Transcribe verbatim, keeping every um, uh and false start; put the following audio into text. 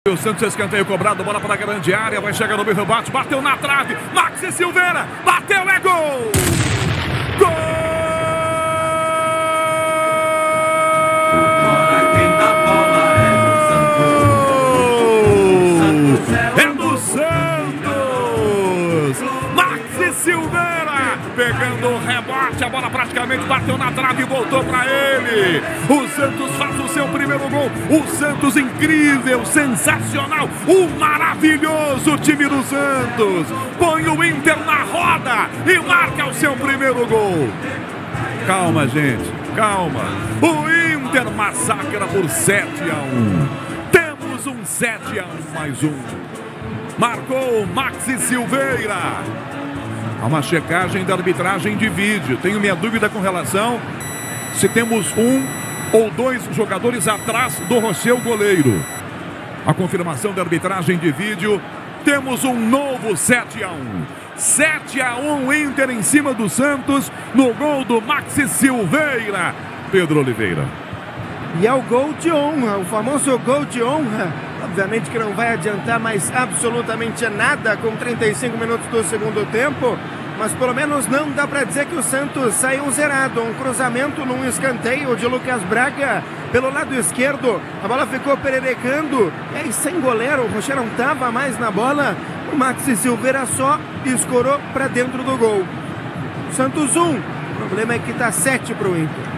O Santos, escanteio cobrado, bola para a grande área, vai chegar no meio do bate, bateu na trave, Maxi Silveira, bateu, é gol! Gol! É do Santos! Maxi Silveira, pegando o rebote, a bola praticamente bateu na trave e voltou para ele. O Santos faz o seu primeiro gol. O Santos incrível, sensacional, o maravilhoso time do Santos. Põe o Inter na roda e marca o seu primeiro gol. Calma, gente, calma. O Inter massacra por sete a um. Temos um sete a um mais um. Marcou Maxi Silveira. Há uma checagem da arbitragem de vídeo. Tenho minha dúvida com relação se temos um ou dois jogadores atrás do Rochel, goleiro. A confirmação da arbitragem de vídeo. Temos um novo sete a um. sete a um Inter em cima do Santos no gol do Maxi Silveira. Pedro Oliveira. E é o gol de honra, o famoso gol de honra. Obviamente que não vai adiantar mais absolutamente nada com trinta e cinco minutos do segundo tempo, mas pelo menos não dá para dizer que o Santos saiu zerado. Um cruzamento num escanteio de Lucas Braga pelo lado esquerdo, a bola ficou pererecando, e aí sem goleiro, o Rocher não estava mais na bola, o Maxi Silveira só escorou para dentro do gol. Santos um, o problema é que está sete para o Inter.